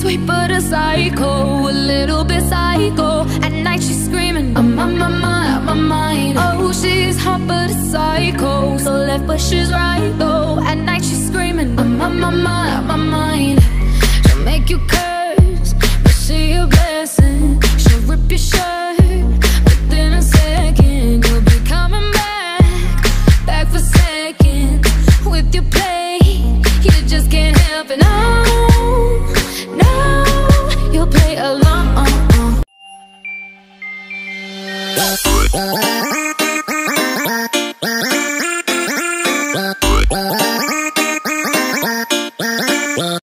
sweet but a psycho, a little bit psycho. At night she's screaming, I'm on my mind, out my mind. Oh, she's hot but a psycho, so left but she's right though. At night she's screaming, I'm on my mind, out my mind. She'll make you curse